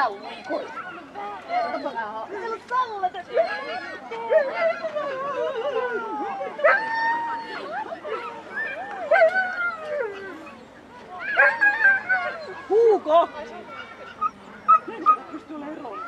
Älä luikoi! Huuko! Pysty olemaan eroon.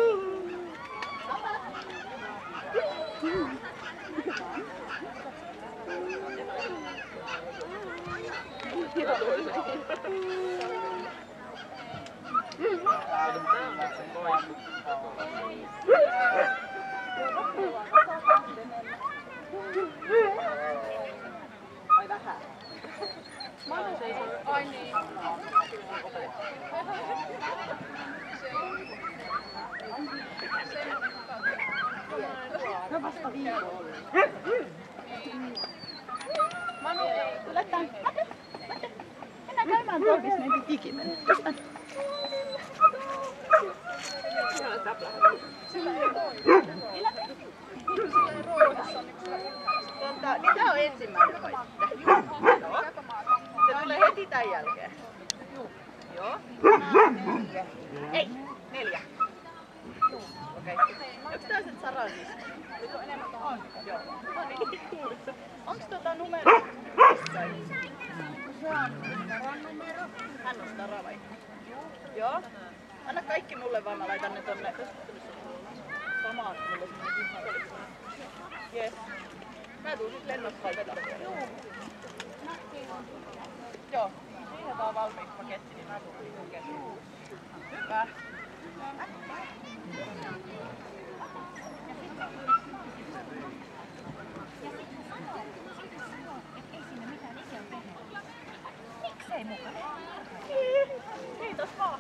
Ai vähän. Ai niin. No vasta viikko ollut. Manu, tule tänne. Mate. Mennään käymään torvissa, me ei ikinä. Tää on ensimmäinen vai sitten? Joo. Se tulee heti tän jälkeen. Joo. Ei, 4. Okei. Onks tää sen Saran siis? Nyt on enemmän on. Joo. No niin. Onks numero? Se on Saran numero. Hän on Sara vai? Joo. Anna kaikki mulle vaan, mä laitan ne tonne. Samaan mulle semmonen. Jes. Mä tuun sit lennosta vai vetää vielä. Joo. Siihen vaan valmiiksi paketti, niin mä tuun käsiin. Hyvä. Miksei mukaan? Kiitos vaan.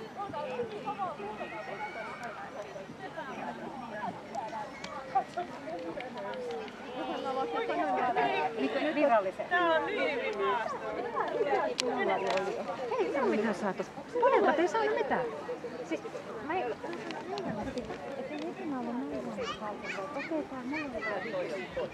Virallisen. Tää on niin maasta. Hei, se on mitään saatu. Monelta ei saanut mitään. Siis, mä ei... Ettei mä ollut näin halpaa. Okei, tää on mulla.